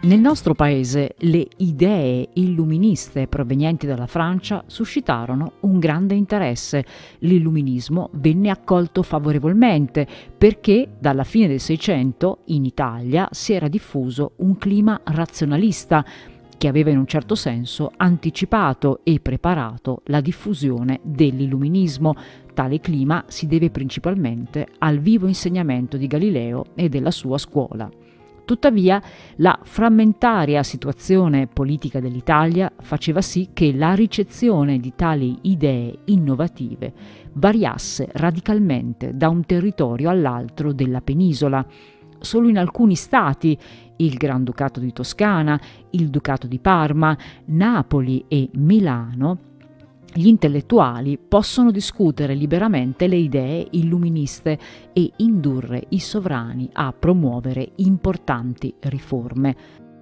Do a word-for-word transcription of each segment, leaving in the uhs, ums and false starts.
Nel nostro paese le idee illuministe provenienti dalla Francia suscitarono un grande interesse. L'illuminismo venne accolto favorevolmente perché dalla fine del Seicento in Italia si era diffuso un clima razionalista che aveva in un certo senso anticipato e preparato la diffusione dell'illuminismo. Tale clima si deve principalmente al vivo insegnamento di Galileo e della sua scuola. Tuttavia, la frammentaria situazione politica dell'Italia faceva sì che la ricezione di tali idee innovative variasse radicalmente da un territorio all'altro della penisola. Solo in alcuni stati, il Granducato di Toscana, il Ducato di Parma, Napoli e Milano, gli intellettuali possono discutere liberamente le idee illuministe e indurre i sovrani a promuovere importanti riforme.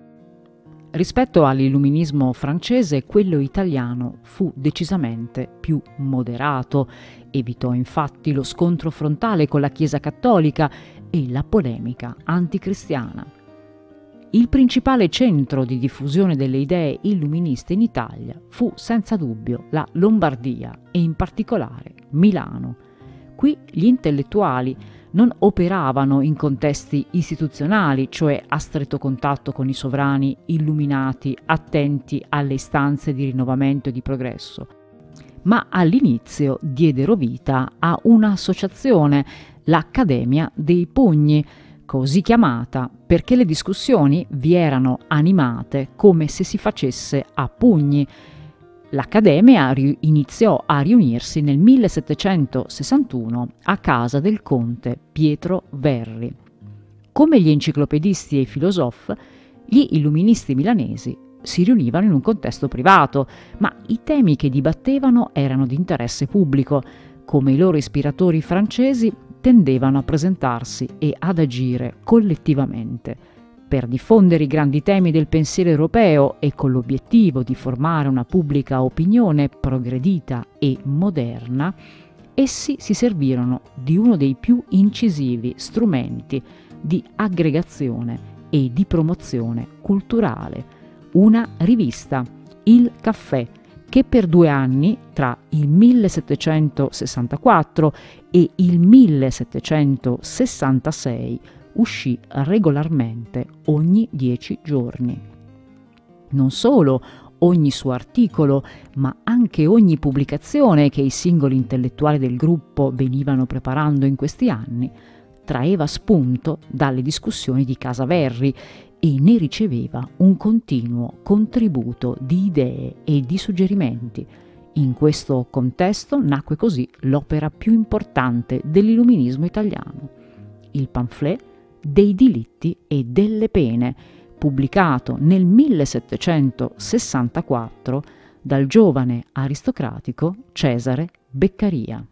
Rispetto all'illuminismo francese, quello italiano fu decisamente più moderato, evitò infatti lo scontro frontale con la Chiesa cattolica e la polemica anticristiana. Il principale centro di diffusione delle idee illuministe in Italia fu senza dubbio la Lombardia e in particolare Milano. Qui gli intellettuali non operavano in contesti istituzionali, cioè a stretto contatto con i sovrani illuminati, attenti alle istanze di rinnovamento e di progresso, ma all'inizio diedero vita a un'associazione, l'Accademia dei Pugni, così chiamata perché le discussioni vi erano animate come se si facesse a pugni. L'Accademia iniziò a riunirsi nel millesettecentosessantuno a casa del conte Pietro Verri. Come gli enciclopedisti e i filosofi, gli illuministi milanesi si riunivano in un contesto privato, ma i temi che dibattevano erano di interesse pubblico. Come i loro ispiratori francesi, tendevano a presentarsi e ad agire collettivamente. Per diffondere i grandi temi del pensiero europeo e con l'obiettivo di formare una pubblica opinione progredita e moderna, essi si servirono di uno dei più incisivi strumenti di aggregazione e di promozione culturale, una rivista, Il Caffè, che per due anni, tra il millesettecentosessantaquattro e il millesettecentosessantasei, uscì regolarmente ogni dieci giorni. Non solo ogni suo articolo, ma anche ogni pubblicazione che i singoli intellettuali del gruppo venivano preparando in questi anni, traeva spunto dalle discussioni di Casa Verri e ne riceveva un continuo contributo di idee e di suggerimenti. In questo contesto nacque così l'opera più importante dell'illuminismo italiano, il pamphlet dei diritti e delle pene, pubblicato nel millesettecentosessantaquattro dal giovane aristocratico Cesare Beccaria.